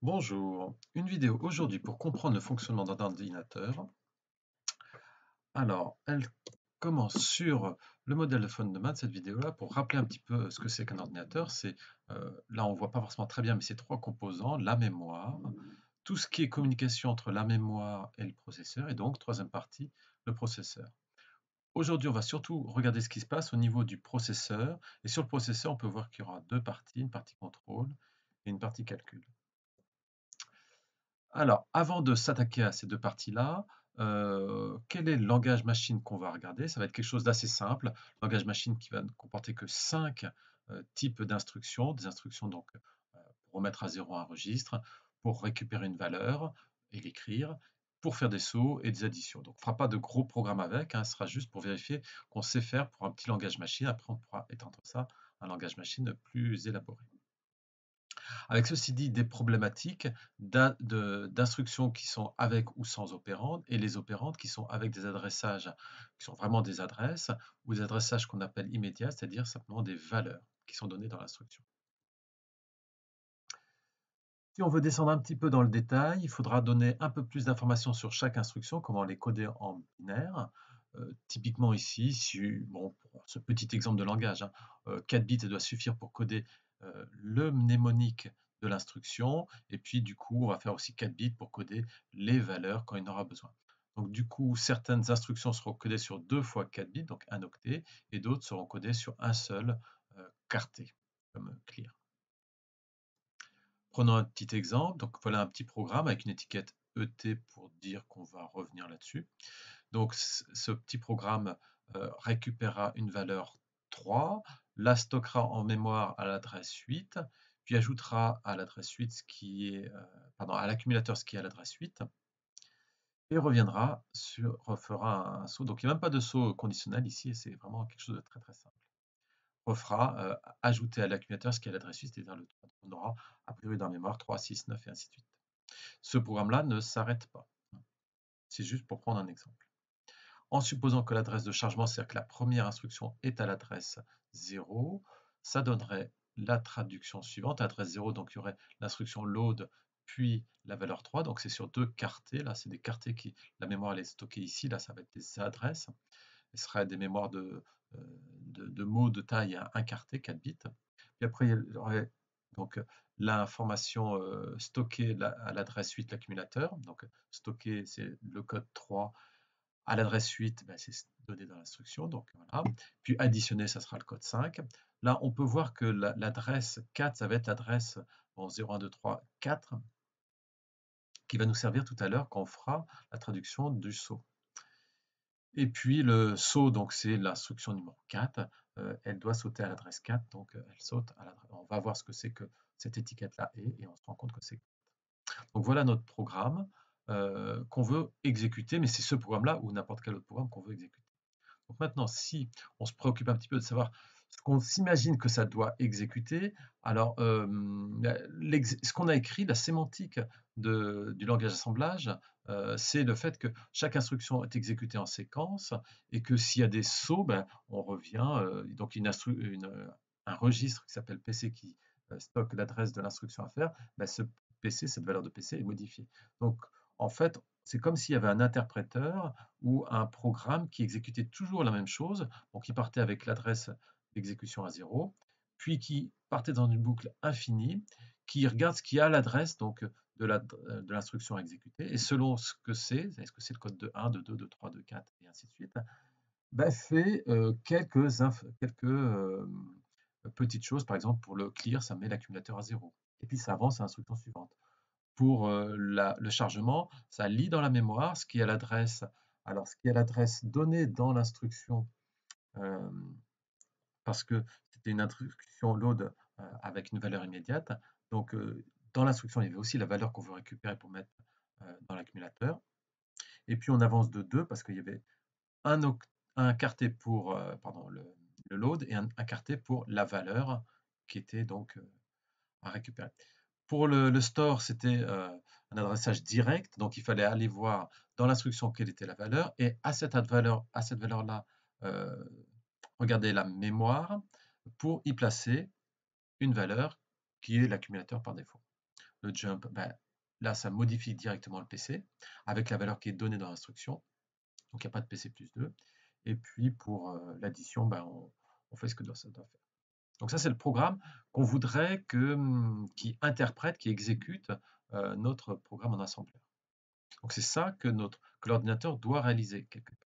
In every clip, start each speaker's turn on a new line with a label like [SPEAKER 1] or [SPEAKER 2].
[SPEAKER 1] Bonjour, une vidéo aujourd'hui pour comprendre le fonctionnement d'un ordinateur. Alors, elle commence sur le modèle de Feynman, cette vidéo-là, pour rappeler un petit peu ce que c'est qu'un ordinateur. Là, on voit pas forcément très bien, mais c'est trois composants, la mémoire, tout ce qui est communication entre la mémoire et le processeur, et donc, troisième partie, le processeur. Aujourd'hui, on va surtout regarder ce qui se passe au niveau du processeur, et sur le processeur, on peut voir qu'il y aura deux parties, une partie contrôle et une partie calcul. Alors, avant de s'attaquer à ces 2 parties-là, quel est le langage machine qu'on va regarder? Ça va être quelque chose d'assez simple. Langage machine qui va ne comporter que 5 types d'instructions. Des instructions donc, pour remettre à 0 un registre, pour récupérer une valeur et l'écrire, pour faire des sauts et des additions. Donc, on ne fera pas de gros programmes avec, hein, ce sera juste pour vérifier qu'on sait faire pour un petit langage machine. Après, on pourra étendre ça à un langage machine plus élaboré. Avec ceci dit, des problématiques d'instructions qui sont avec ou sans opérandes et les opérandes qui sont avec des adressages qui sont vraiment des adresses ou des adressages qu'on appelle immédiats, c'est-à-dire simplement des valeurs qui sont données dans l'instruction. Si on veut descendre un petit peu dans le détail, il faudra donner un peu plus d'informations sur chaque instruction, comment les coder en binaire. Typiquement ici, bon, pour ce petit exemple de langage, 4 bits doit suffire pour coder le mnémonique de l'instruction, et puis du coup, on va faire aussi 4 bits pour coder les valeurs quand il en aura besoin. Donc du coup, certaines instructions seront codées sur 2 fois 4 bits, donc un octet, et d'autres seront codées sur un seul quartet, comme clear. Prenons un petit exemple. Donc voilà un petit programme avec une étiquette ET pour dire qu'on va revenir là-dessus. Donc ce petit programme récupérera une valeur 3, la stockera en mémoire à l'adresse 8, puis ajoutera à l'adresse 8 ce qui est, à l'accumulateur ce qui est à l'adresse 8, et reviendra refera un saut. Donc il n'y a même pas de saut conditionnel ici, et c'est vraiment quelque chose de très très simple. Refera ajouter à l'accumulateur ce qui est à l'adresse 8, c'est-à-dire le 3. On aura a priori dans la mémoire 3, 6, 9 et ainsi de suite. Ce programme-là ne s'arrête pas. C'est juste pour prendre un exemple. En supposant que l'adresse de chargement, c'est-à-dire que la première instruction est à l'adresse 0, ça donnerait la traduction suivante. À l'adresse 0, donc il y aurait l'instruction load, puis la valeur 3. Donc c'est sur deux quartés. Là, c'est des quartés qui, la mémoire elle est stockée ici. Là, ça va être des adresses. Ce seraient des mémoires de mots de taille à 1 quarté, 4 bits. Puis après, il y aurait donc l'information stockée à l'adresse 8, l'accumulateur. Donc stocké, c'est le code 3. À l'adresse 8, ben, c'est donné dans l'instruction. Donc voilà. Puis additionné, ça sera le code 5. Là, on peut voir que l'adresse 4, ça va être l'adresse 0, 1, 2, 3, 4, qui va nous servir tout à l'heure quand on fera la traduction du saut. Et puis le saut, donc c'est l'instruction numéro 4, elle doit sauter à l'adresse 4, donc elle saute à l'adresse. On va voir ce que c'est que cette étiquette-là est, et on se rend compte que c'est. Donc voilà notre programme qu'on veut exécuter, mais c'est ce programme-là ou n'importe quel autre programme qu'on veut exécuter. Donc maintenant, si on se préoccupe un petit peu de savoir ce qu'on s'imagine que ça doit exécuter, alors ce qu'on a écrit, la sémantique du langage assemblage, c'est le fait que chaque instruction est exécutée en séquence et que s'il y a des sauts, ben, on revient, donc un registre qui s'appelle PC qui stocke l'adresse de l'instruction à faire, ben, ce PC, cette valeur de PC est modifiée. Donc en fait, c'est comme s'il y avait un interpréteur ou un programme qui exécutait toujours la même chose, donc qui partait avec l'adresse d'exécution à 0, puis qui partait dans une boucle infinie, qui regarde ce qu'il y a à l'adresse donc de l'instruction à exécuter, et selon ce que c'est, est-ce que c'est le code de 1, de 2, de 3, de 4, et ainsi de suite, ben, fait quelques petites choses. Par exemple, pour le clear, ça met l'accumulateur à 0, et puis ça avance à l'instruction suivante. Pour le chargement, ça lit dans la mémoire ce qui est à l'adresse. Alors, ce qui est à l'adresse donnée dans l'instruction, euh, parce que c'était une instruction load avec une valeur immédiate. Donc, dans l'instruction, il y avait aussi la valeur qu'on veut récupérer pour mettre dans l'accumulateur. Et puis, on avance de 2 parce qu'il y avait un quartet pour le load et un quartet pour la valeur qui était donc à récupérer. Pour le store, c'était un adressage direct, donc il fallait aller voir dans l'instruction quelle était la valeur, et à cette valeur-là, regarder la mémoire pour y placer une valeur qui est l'accumulateur par défaut. le jump, ben, là, ça modifie directement le PC avec la valeur qui est donnée dans l'instruction. Donc, il n'y a pas de PC plus 2. Et puis, pour l'addition, ben, on fait ce que ça doit faire. Donc, ça, c'est le programme qu'on voudrait qui interprète, qui exécute notre programme en assembleur. Donc, c'est ça que l'ordinateur doit réaliser quelque part.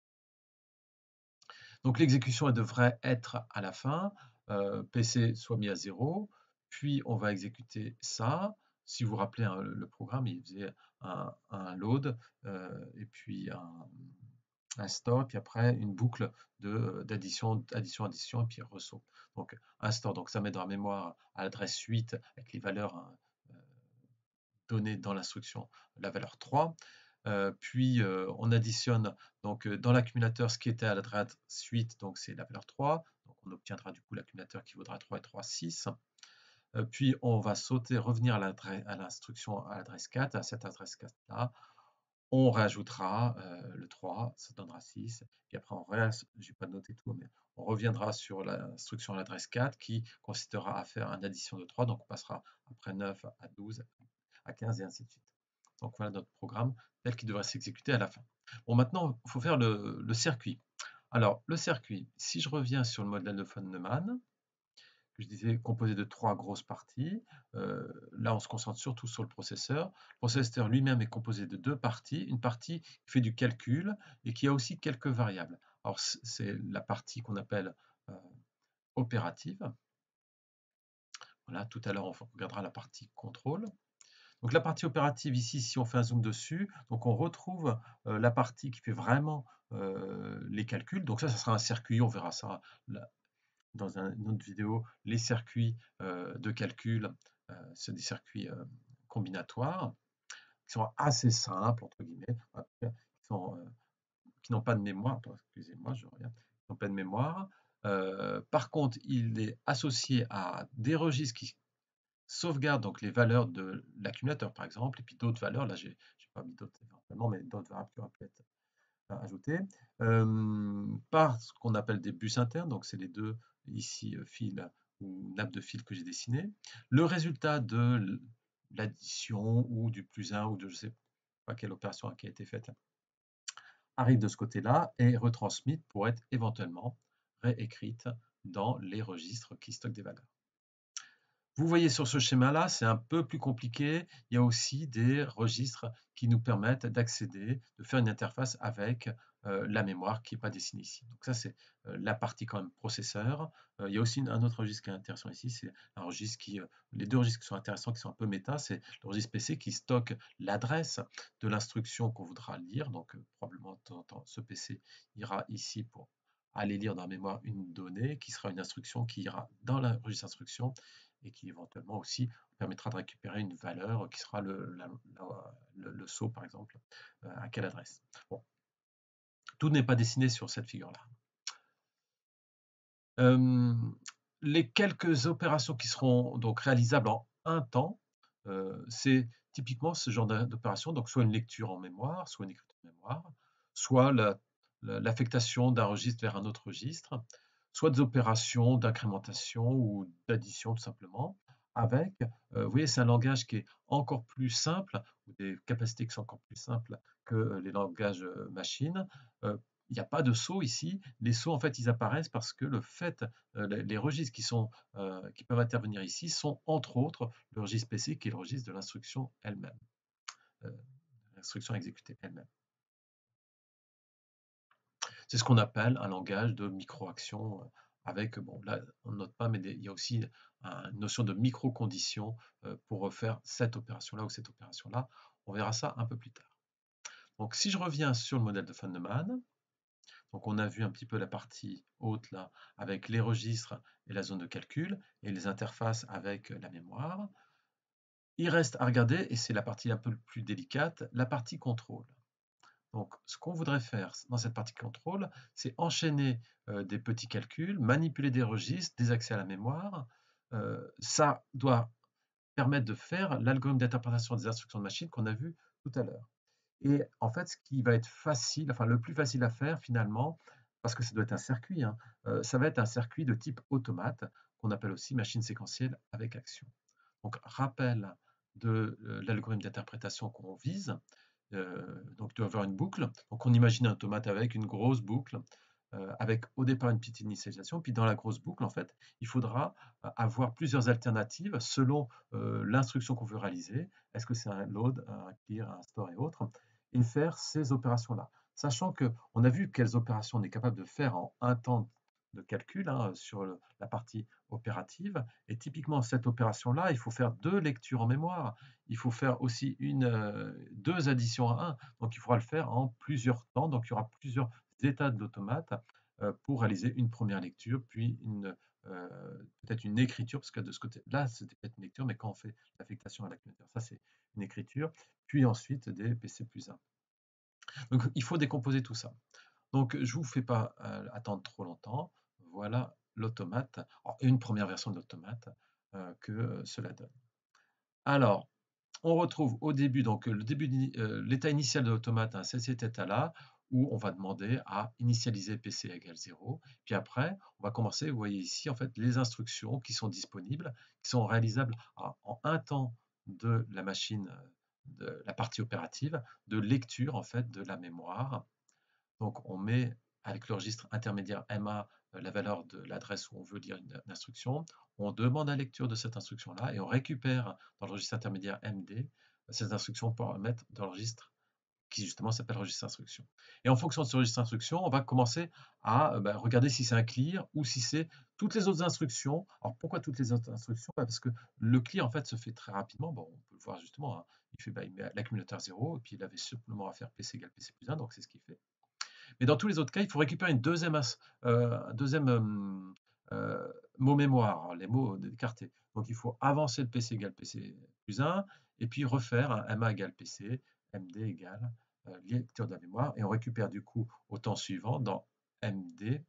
[SPEAKER 1] Donc, l'exécution, elle devrait être à la fin. PC soit mis à 0. Puis, on va exécuter ça. Si vous vous rappelez, hein, le programme, il faisait un load, et puis un store, puis après une boucle d'addition, addition, et puis ressaut. Donc, un store, donc ça met dans la mémoire à l'adresse 8 avec les valeurs, hein, données dans l'instruction, la valeur 3. Puis on additionne donc dans l'accumulateur ce qui était à l'adresse 8, donc c'est la valeur 3. Donc on obtiendra du coup l'accumulateur qui vaudra 3 et 3, 6. Puis on va sauter, revenir à l'instruction à l'adresse 4, à cette adresse 4 là. On rajoutera le 3, ça donnera 6. Puis après, je n'ai pas noté tout, mais on reviendra sur l'instruction à l'adresse 4 qui consistera à faire une addition de 3. Donc on passera après 9 à 12, à 15 et ainsi de suite. Donc voilà notre programme tel qu'il devrait s'exécuter à la fin. Bon, maintenant, il faut faire le circuit. Alors, le circuit, si je reviens sur le modèle de von Neumann, que je disais composé de 3 grosses parties, là, on se concentre surtout sur le processeur. Le processeur lui-même est composé de 2 parties. Une partie qui fait du calcul et qui a aussi quelques variables. Alors, c'est la partie qu'on appelle opérative. Voilà, tout à l'heure, on regardera la partie contrôle. Donc la partie opérative ici, si on fait un zoom dessus, donc on retrouve la partie qui fait vraiment les calculs. Donc ça sera un circuit, on verra ça là, dans une autre vidéo. Les circuits de calcul, c'est des circuits combinatoires qui sont assez simples, entre guillemets, qui n'ont pas de mémoire. Excusez-moi, je reviens. Qui n'ont pas de mémoire. Par contre, il est associé à des registres qui sauvegarde donc les valeurs de l'accumulateur, par exemple, et puis d'autres valeurs. Là, j'ai pas mis d'autres éventuellement, mais d'autres variables qui auraient pu être ajoutées par ce qu'on appelle des bus internes. Donc, c'est les deux ici fils ou nappes de fil que j'ai dessiné. Le résultat de l'addition ou du plus 1 ou de je sais pas quelle opération qui a été faite arrive de ce côté-là et retransmise pour être éventuellement réécrite dans les registres qui stockent des valeurs. Vous voyez sur ce schéma-là, c'est un peu plus compliqué. Il y a aussi des registres qui nous permettent d'accéder, de faire une interface avec la mémoire qui n'est pas dessinée ici. Donc ça, c'est la partie quand même processeur. Il y a aussi un autre registre qui est intéressant ici, c'est un registre les deux registres qui sont intéressants, qui sont un peu méta, c'est le registre PC qui stocke l'adresse de l'instruction qu'on voudra lire. Donc probablement, de temps en temps, ce PC ira ici pour aller lire dans la mémoire une donnée, qui sera une instruction qui ira dans le registre instruction et qui éventuellement aussi permettra de récupérer une valeur qui sera le saut, par exemple, à quelle adresse. Bon. Tout n'est pas dessiné sur cette figure-là. Les quelques opérations qui seront donc réalisables en un temps, c'est typiquement ce genre d'opération, donc soit une lecture en mémoire, soit une écriture en mémoire, soit l'affectation d'un registre vers un autre registre, soit des opérations d'incrémentation ou d'addition tout simplement, avec, vous voyez, c'est un langage qui est encore plus simple, ou des capacités qui sont encore plus simples que les langages machines. Il n'y a pas de saut ici. Les sauts, en fait, ils apparaissent parce que les registres qui peuvent intervenir ici sont, entre autres, le registre PC qui est le registre de l'instruction elle-même, l'instruction exécutée elle-même. C'est ce qu'on appelle un langage de micro-action avec, bon, là, on ne note pas, mais il y a aussi une notion de micro-condition pour refaire cette opération-là ou cette opération-là. On verra ça un peu plus tard. Donc, si je reviens sur le modèle de von Neumann, donc on a vu un petit peu la partie haute là, avec les registres et la zone de calcul, et les interfaces avec la mémoire. Il reste à regarder, et c'est la partie un peu plus délicate, la partie contrôle. Donc, ce qu'on voudrait faire dans cette partie contrôle, c'est enchaîner des petits calculs, manipuler des registres, des accès à la mémoire. Ça doit permettre de faire l'algorithme d'interprétation des instructions de machine qu'on a vu tout à l'heure. Et en fait, ce qui va être facile, enfin le plus facile à faire finalement, parce que ça doit être un circuit, hein, ça va être un circuit de type automate, qu'on appelle aussi machine séquentielle avec action. Donc, rappel de l'algorithme d'interprétation qu'on vise. Donc, il doit y avoir une boucle. Donc, on imagine un automate avec une grosse boucle, avec au départ une petite initialisation. Puis, dans la grosse boucle, en fait, il faudra avoir plusieurs alternatives selon l'instruction qu'on veut réaliser. Est-ce que c'est un load, un clear, un store et autres, et faire ces opérations-là. Sachant qu'on a vu quelles opérations on est capable de faire en un temps de calcul sur la partie opérative. Et typiquement, cette opération-là, il faut faire 2 lectures en mémoire. Il faut faire aussi 2 additions à 1. Donc, il faudra le faire en plusieurs temps. Donc, il y aura plusieurs états de l'automate pour réaliser une première lecture, puis peut-être une écriture, parce que de ce côté-là, c'était peut-être une lecture, mais quand on fait l'affectation à l'accumulateur, ça c'est une écriture, puis ensuite des PC plus 1. Donc, il faut décomposer tout ça. Donc, je ne vous fais pas attendre trop longtemps. Voilà l'automate, une première version de l'automate que cela donne. Alors, on retrouve au début, donc l'état initial de l'automate, c'est cet état-là, où on va demander à initialiser PC égale 0. Puis après, on va commencer, vous voyez ici, en fait, les instructions qui sont disponibles, qui sont réalisables en un temps de la machine, de la partie opérative, de lecture, en fait, de la mémoire. Donc, on met avec le registre intermédiaire MA la valeur de l'adresse où on veut lire une instruction. On demande la lecture de cette instruction-là et on récupère dans le registre intermédiaire MD cette instruction pour la mettre dans le registre qui justement s'appelle registre instruction. Et en fonction de ce registre instruction, on va commencer à regarder si c'est un clear ou si c'est toutes les autres instructions. Alors pourquoi toutes les autres instructions? Parce que le clear en fait se fait très rapidement. Bon, on peut le voir justement. Il met l'accumulateur 0 et puis il avait simplement à faire PC égale PC plus 1, donc c'est ce qu'il fait. Mais dans tous les autres cas, il faut récupérer un deuxième mot mémoire, les mots écartés. Donc il faut avancer le PC égale PC plus 1, et puis refaire un MA égale PC, MD égale lecture de la mémoire, et on récupère du coup au temps suivant dans MD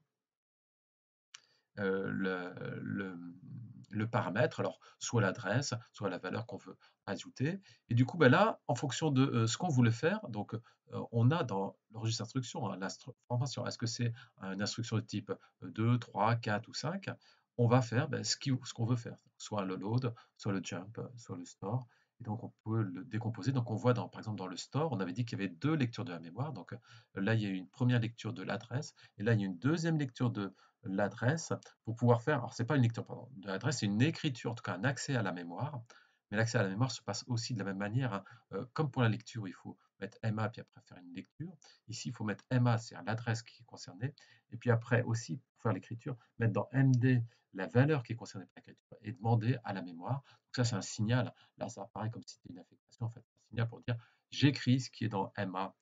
[SPEAKER 1] le paramètre, alors soit l'adresse, soit la valeur qu'on veut ajouter. Et du coup, ben là, en fonction de ce qu'on voulait faire, donc on a dans le registre instruction l'information. Est-ce que c'est une instruction de type 2, 3, 4 ou 5? On va faire ce qu'on veut faire, soit le load, soit le jump, soit le store. Et donc, on peut le décomposer. Donc, on voit, par exemple, dans le store, on avait dit qu'il y avait 2 lectures de la mémoire. Donc, là, il y a eu une première lecture de l'adresse. Et là, il y a une deuxième lecture de l'adresse pour pouvoir faire, alors c'est pas une lecture pardon, de l'adresse, c'est une écriture, en tout cas un accès à la mémoire. Mais l'accès à la mémoire se passe aussi de la même manière. Comme pour la lecture, il faut mettre MA puis après faire une lecture. Ici, il faut mettre MA, c'est-à-dire l'adresse qui est concernée. Et puis après aussi, pour faire l'écriture, mettre dans MD la valeur qui est concernée par l'écriture et demander à la mémoire. Donc ça, c'est un signal. Là, ça apparaît comme si c'était une affectation, en fait. Un signal pour dire j'écris ce qui est dans MA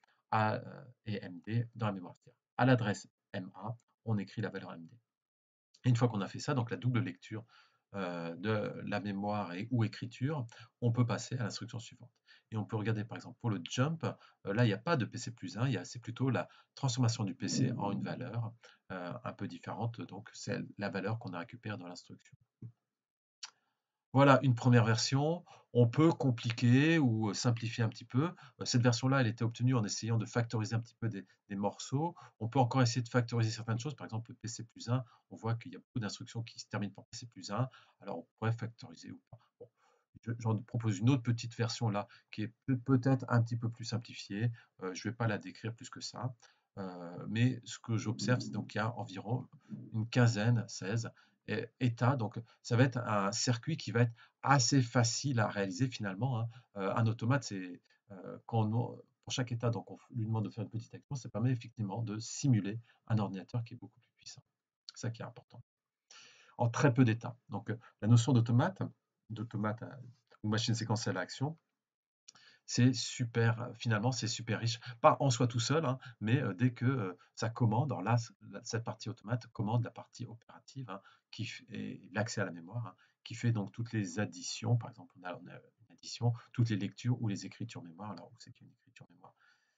[SPEAKER 1] et MD dans la mémoire. C'est-à-dire à l'adresse MA, on écrit la valeur MD. Et une fois qu'on a fait ça, donc la double lecture de la mémoire ou écriture, on peut passer à l'instruction suivante. Et on peut regarder par exemple pour le jump, là il n'y a pas de PC plus 1, c'est plutôt la transformation du PC en une valeur un peu différente, donc c'est la valeur qu'on a récupérée dans l'instruction. Voilà une première version. On peut compliquer ou simplifier un petit peu. Cette version-là, elle était obtenue en essayant de factoriser un petit peu des morceaux. On peut encore essayer de factoriser certaines choses. Par exemple, le PC plus 1, on voit qu'il y a beaucoup d'instructions qui se terminent par PC plus 1. Alors, on pourrait factoriser ou pas. Bon, j'en propose une autre petite version là qui est peut-être un petit peu plus simplifiée. Je ne vais pas la décrire plus que ça. Mais ce que j'observe, c'est donc qu'il y a environ une quinzaine, 16 états. Donc, ça va être un circuit qui va être assez facile à réaliser finalement. Un automate, c'est pour chaque état, donc on lui demande de faire une petite action, ça permet effectivement de simuler un ordinateur qui est beaucoup plus puissant. C'est ça qui est important. En très peu d'états. Donc, la notion d'automate ou machine séquentielle à action, c'est super, finalement, c'est super riche. Pas en soi tout seul, mais dès que ça commande, alors là, cette partie automate commande la partie opérative, et l'accès à la mémoire, qui fait donc toutes les additions. Par exemple, on a une addition, toutes les lectures ou les écritures mémoire. Alors, où c'est qu'il y a une écriture mémoire?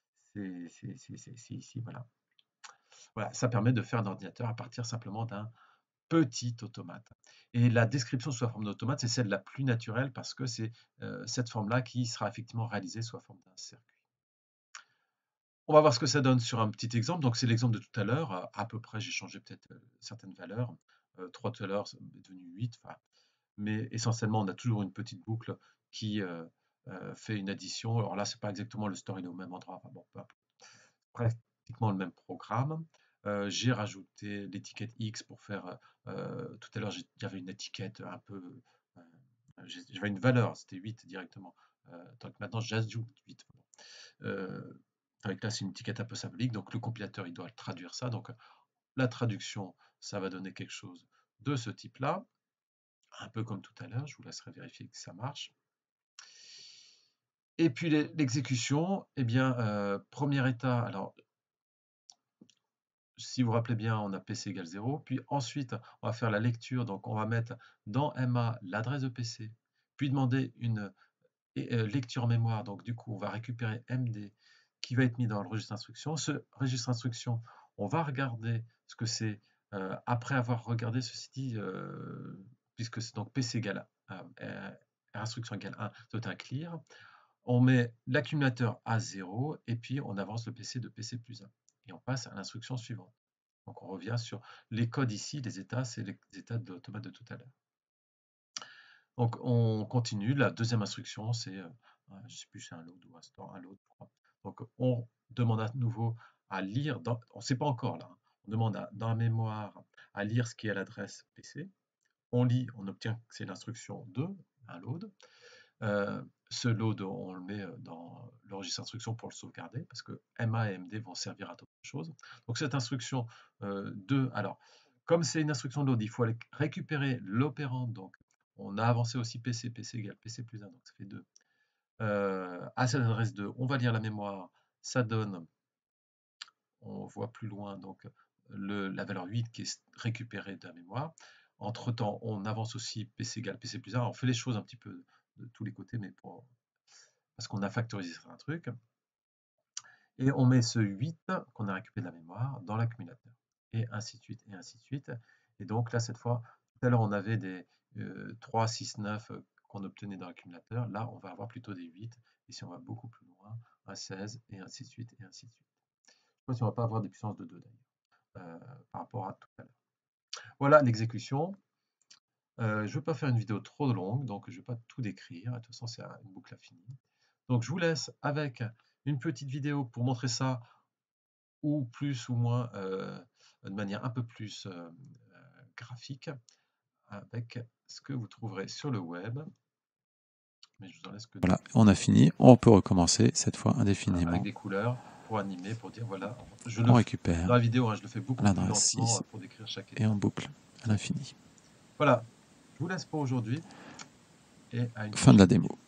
[SPEAKER 1] C'est ici, voilà. Voilà, ça permet de faire un ordinateur à partir simplement d'un petit automate. Et la description sous la forme d'automate, c'est celle la plus naturelle parce que c'est cette forme-là qui sera effectivement réalisée sous la forme d'un circuit. On va voir ce que ça donne sur un petit exemple. Donc, c'est l'exemple de tout à l'heure. À peu près, j'ai changé peut-être certaines valeurs. 3 tout à l'heure, c'est devenu 8. Enfin, mais essentiellement, on a toujours une petite boucle qui fait une addition. Alors là, c'est pas exactement le store, il est au même endroit. Enfin bon, peu importe. Pratiquement le même programme. J'ai rajouté l'étiquette X pour faire. Tout à l'heure, il y avait une étiquette un peu. J'avais une valeur, c'était 8 directement. Donc maintenant, j'ajoute 8. Avec là, c'est une étiquette un peu symbolique. Donc le compilateur, il doit traduire ça. Donc la traduction, ça va donner quelque chose de ce type-là. Un peu comme tout à l'heure. Je vous laisserai vérifier que ça marche. Et puis l'exécution, eh bien, premier état, alors si vous vous rappelez bien, on a PC égale 0. Puis ensuite, on va faire la lecture. Donc, on va mettre dans MA l'adresse de PC, puis demander une lecture en mémoire. Donc, du coup, on va récupérer MD qui va être mis dans le registre instruction. Ce registre instruction, on va regarder ce que c'est après avoir regardé ceci dit, puisque c'est donc PC égale instruction égale 1, c'est un clear. On met l'accumulateur à 0 et puis on avance le PC de PC plus 1. Et on passe à l'instruction suivante. Donc on revient sur les codes ici, les états, c'est les états de l'automate de tout à l'heure. Donc on continue, la deuxième instruction, c'est, je ne sais plus, c'est un load ou un store, un load. Donc on demande à nouveau à lire, on ne sait pas encore là, on demande dans la mémoire à lire ce qui est à l'adresse PC. On lit, on obtient que c'est l'instruction 2, un load. Ce load, on le met dans le registre instruction pour le sauvegarder, parce que MA et MD vont servir à autre chose. Donc cette instruction 2, alors, comme c'est une instruction de load, il faut aller récupérer l'opérande. Donc, on a avancé aussi PC, PC égale PC plus 1, donc ça fait 2. À cette adresse 2, on va lire la mémoire, ça donne, on voit plus loin, donc la valeur 8 qui est récupérée de la mémoire. Entre-temps, on avance aussi PC égale PC plus 1. On fait les choses un petit peu de tous les côtés, mais parce qu'on a factorisé un truc. Et on met ce 8 qu'on a récupéré de la mémoire dans l'accumulateur. Et ainsi de suite, et ainsi de suite. Et donc là, cette fois, tout à l'heure, on avait des 3, 6, 9 qu'on obtenait dans l'accumulateur. Là, on va avoir plutôt des 8. Et si on va beaucoup plus loin, un 16, et ainsi de suite, et ainsi de suite. Je ne sais pas si on ne va pas avoir des puissances de 2 d'ailleurs, par rapport à tout à l'heure. Voilà l'exécution. Je ne veux pas faire une vidéo trop longue, donc je ne vais pas tout décrire. De toute façon, c'est une boucle infinie. Donc, je vous laisse avec une petite vidéo pour montrer ça, ou plus ou moins de manière un peu plus graphique, avec ce que vous trouverez sur le web. Mais je vous en laisse que
[SPEAKER 2] voilà, on a fini. On peut recommencer cette fois indéfiniment.
[SPEAKER 1] Avec des couleurs pour animer, pour dire voilà.
[SPEAKER 2] On récupère
[SPEAKER 1] dans la vidéo, hein, je le fais beaucoup plus
[SPEAKER 2] l'adresse
[SPEAKER 1] lentement
[SPEAKER 2] 6
[SPEAKER 1] pour décrire chaque
[SPEAKER 2] et on boucle à l'infini.
[SPEAKER 1] Voilà. Je vous laisse pour aujourd'hui et à une
[SPEAKER 2] Fin de la
[SPEAKER 1] prochaine
[SPEAKER 2] démo.